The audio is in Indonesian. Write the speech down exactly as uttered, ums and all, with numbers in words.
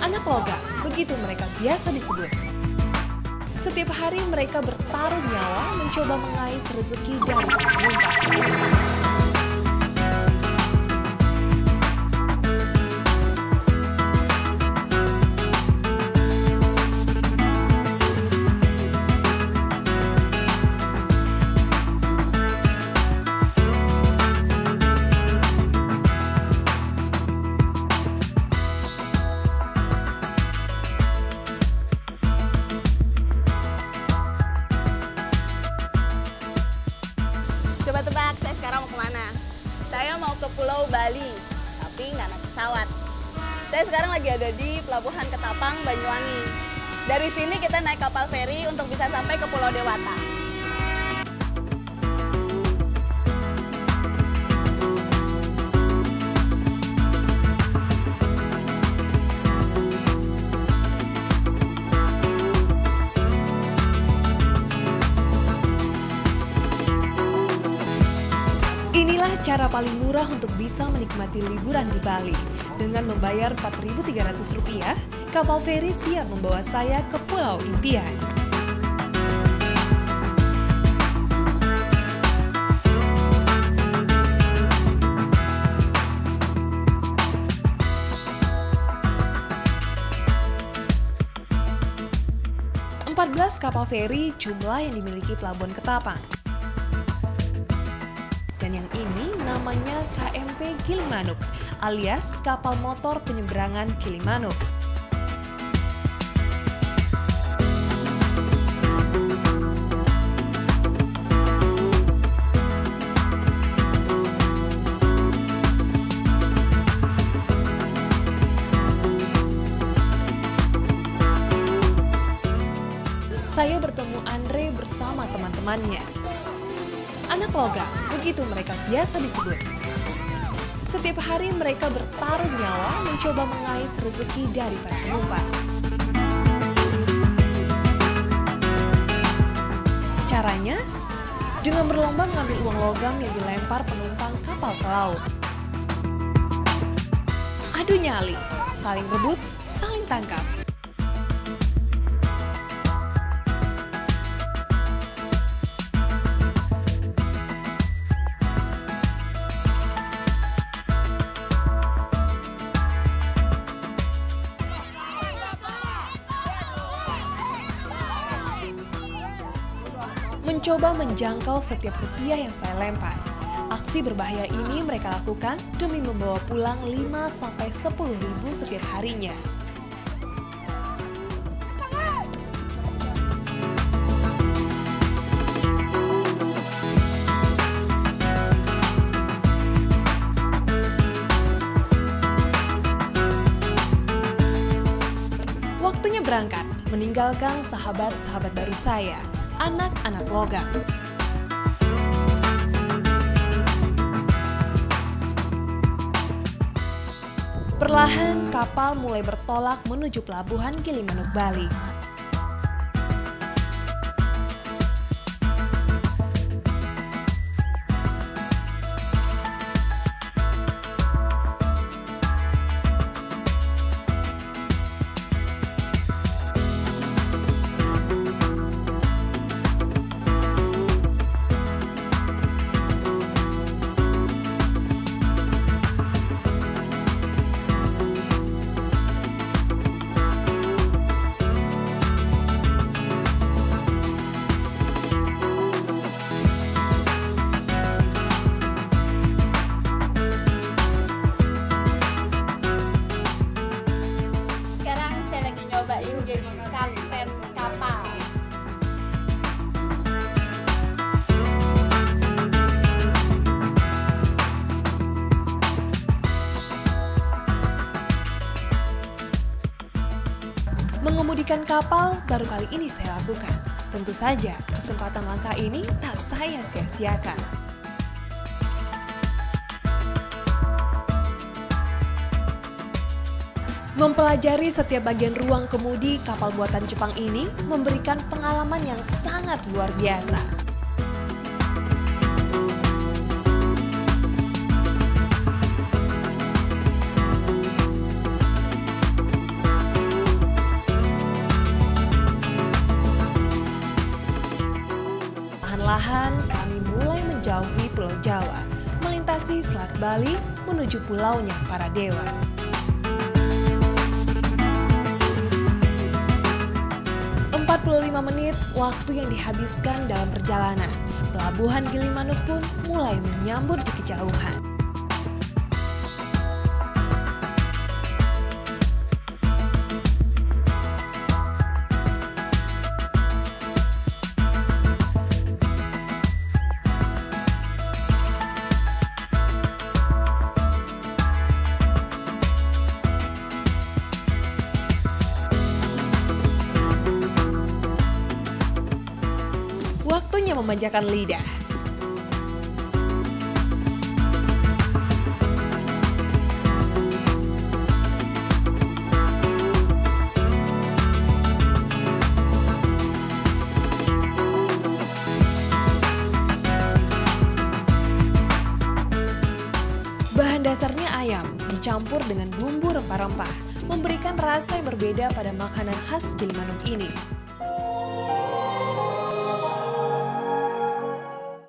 Anak logam, begitu mereka biasa disebut. Setiap hari mereka bertaruh nyawa mencoba mengais rezeki dari penumpang. Coba tebak, saya sekarang mau kemana? Saya mau ke Pulau Bali, tapi nggak naik pesawat. Saya sekarang lagi ada di Pelabuhan Ketapang, Banyuwangi. Dari sini kita naik kapal feri untuk bisa sampai ke Pulau Dewata. Inilah cara paling murah untuk bisa menikmati liburan di Bali. Dengan membayar empat ribu tiga ratus rupiah, kapal feri siap membawa saya ke Pulau Impian. empat belas kapal feri jumlah yang dimiliki Pelabuhan Ketapang. Dan yang ini namanya K M P Gilimanuk alias kapal motor penyeberangan Gilimanuk. Saya bertemu Andre bersama teman-temannya. Anak logam, begitu mereka biasa disebut. Setiap hari mereka bertaruh nyawa mencoba mengais rezeki dari para penumpang. Caranya, dengan berlomba mengambil uang logam yang dilempar penumpang kapal ke laut. Adu nyali, saling rebut, saling tangkap. Mencoba menjangkau setiap rupiah yang saya lempar. Aksi berbahaya ini mereka lakukan demi membawa pulang lima sampai sepuluh ribu setiap harinya. Waktunya berangkat, meninggalkan sahabat-sahabat baru saya. Anak-anak logam. Perlahan kapal mulai bertolak menuju Pelabuhan Gilimanuk, Bali. Mengemudikan kapal baru kali ini saya lakukan. Tentu saja kesempatan langka ini tak saya sia-siakan. Mempelajari setiap bagian ruang kemudi kapal buatan Jepang ini memberikan pengalaman yang sangat luar biasa. Perlahan kami mulai menjauhi Pulau Jawa, melintasi Selat Bali menuju pulaunya para dewa. empat puluh lima menit waktu yang dihabiskan dalam perjalanan. Pelabuhan Gilimanuk pun mulai menyambut di kejauhan. Waktunya memanjakan lidah. Bahan dasarnya ayam, dicampur dengan bumbu rempah-rempah, memberikan rasa yang berbeda pada makanan khas Gilimanuk ini.